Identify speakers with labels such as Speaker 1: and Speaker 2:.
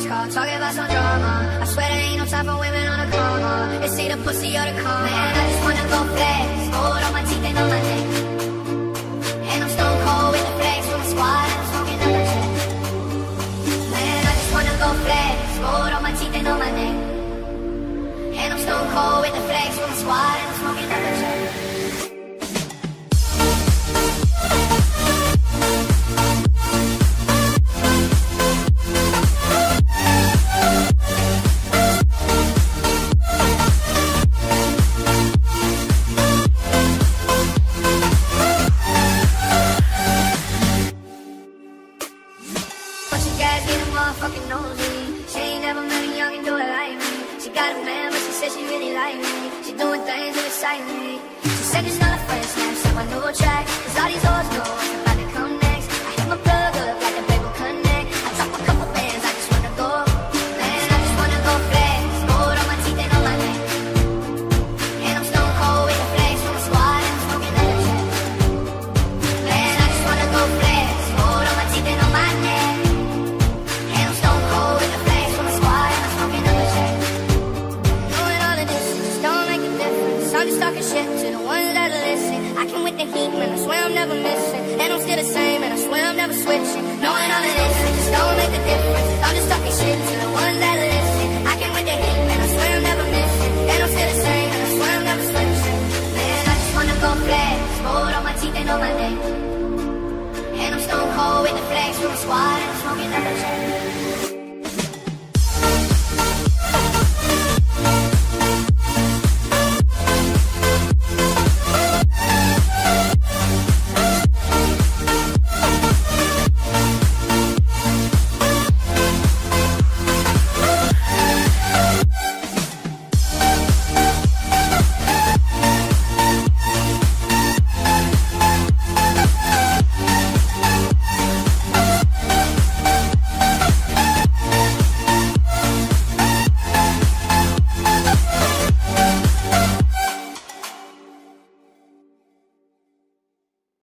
Speaker 1: this car, talking about some drama. I swear there ain't no time for women on a corner. It's either pussy or the car. Man, I just wanna go flex, gold on my teeth and on my neck. And I'm stone cold with the flex from the squad, and I'm smoking up a check. Man, I just wanna go flex, gold on my teeth and on my neck. And I'm stone cold with the flex from the squad, and I'm smoking up a check. Fucking nosy. She ain't never met a young and do it like me. She got a man, but she said she really like me. She doing things that excite me. She said it's not a first snap, so I know a track. Cause all these hoes know